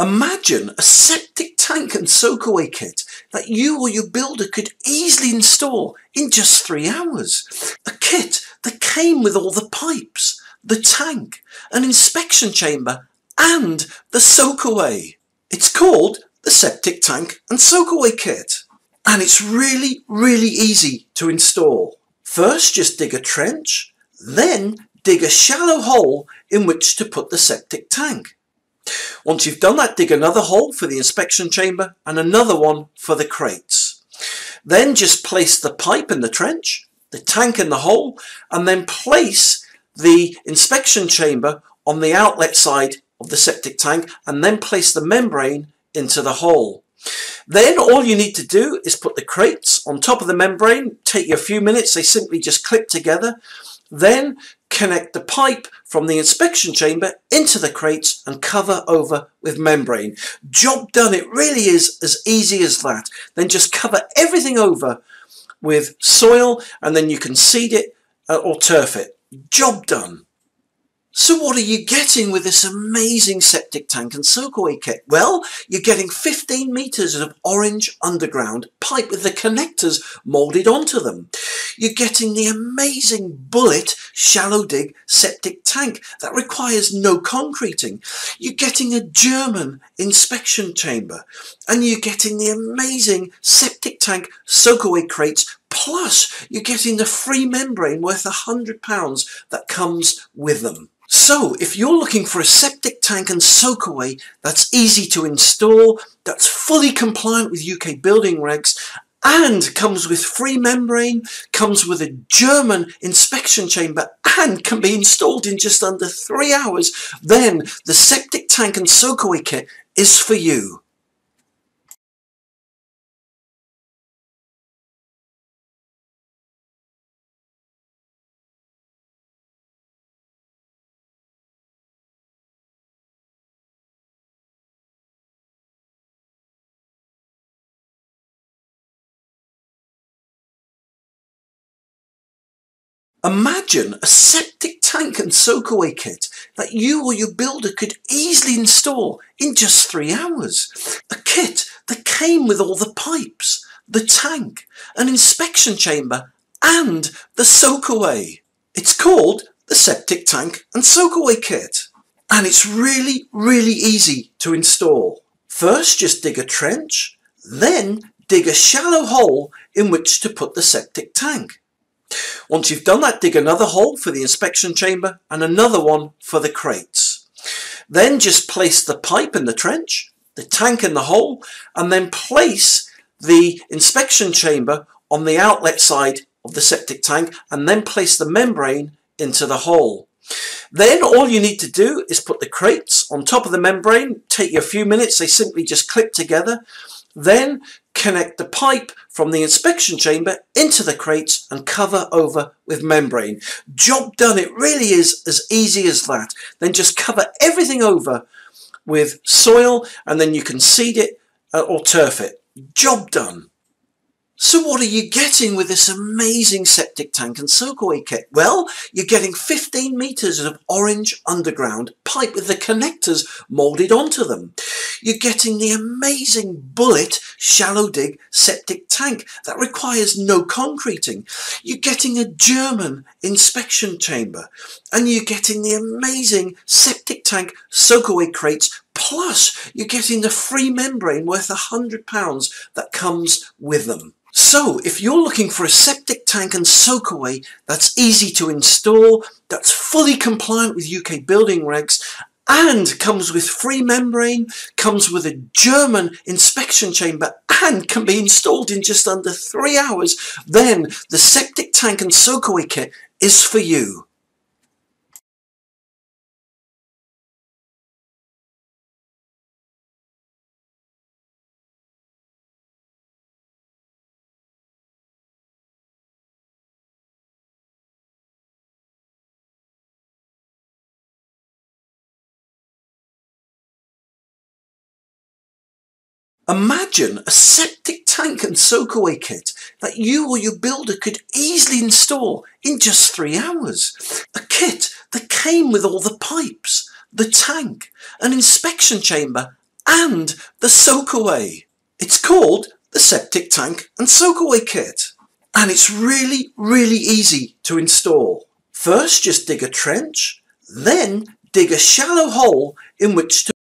Imagine a septic tank and soakaway kit that you or your builder could easily install in just 3 hours. A kit that came with all the pipes, the tank, an inspection chamber and the soakaway. It's called the Septic Tank and Soakaway Kit. And it's really easy to install. First, just dig a trench, then dig a shallow hole in which to put the septic tank. Once you've done that, dig another hole for the inspection chamber and another one for the crates. Then just place the pipe in the trench, the tank in the hole, and then place the inspection chamber on the outlet side of the septic tank, and then place the membrane into the hole. Then all you need to do is put the crates on top of the membrane. Take you a few minutes, they simply just clip together. Then connect the pipe from the inspection chamber into the crates and cover over with membrane. Job done. It really is as easy as that. Then just cover everything over with soil and then you can seed it or turf it. Job done. So what are you getting with this amazing septic tank and soakaway kit? Well, you're getting 15 meters of orange underground pipe with the connectors molded onto them. You're getting the amazing bullet shallow dig septic tank that requires no concreting. You're getting a German inspection chamber, and you're getting the amazing septic tank soakaway crates. Plus, you're getting the free membrane worth £100 that comes with them. So, if you're looking for a septic tank and soakaway that's easy to install, that's fully compliant with UK building regs, and comes with free membrane, comes with a German inspection chamber, and can be installed in just under 3 hours, then the septic tank and soakaway kit is for you. Imagine a septic tank and soakaway kit that you or your builder could easily install in just 3 hours. A kit that came with all the pipes, the tank, an inspection chamber and the soakaway. It's called the Septic Tank and Soakaway Kit. And it's really easy to install. First, just dig a trench, then dig a shallow hole in which to put the septic tank. Once you've done that, dig another hole for the inspection chamber and another one for the crates. Then just place the pipe in the trench, the tank in the hole, and then place the inspection chamber on the outlet side of the septic tank and then place the membrane into the hole. Then all you need to do is put the crates on top of the membrane. Take you a few minutes, they simply just clip together. Then connect the pipe from the inspection chamber into the crates and cover over with membrane. Job done. It really is as easy as that. Then just cover everything over with soil and then you can seed it or turf it. Job done. So what are you getting with this amazing septic tank and soakaway kit? Well, you're getting 15 meters of orange underground pipe with the connectors molded onto them. You're getting the amazing bullet shallow dig septic tank that requires no concreting. You're getting a German inspection chamber, and you're getting the amazing septic tank soakaway crates. Plus, you're getting the free membrane worth £100 that comes with them. So, if you're looking for a septic tank and soakaway that's easy to install, that's fully compliant with UK building regs, and comes with free membrane, comes with a German inspection chamber, and can be installed in just under 3 hours, then the septic tank and soakaway kit is for you. Imagine a septic tank and soakaway kit that you or your builder could easily install in just 3 hours. A kit that came with all the pipes, the tank, an inspection chamber and the soak away. It's called the Septic Tank and Soak Away Kit, and it's really easy to install. First, just dig a trench, then dig a shallow hole in which to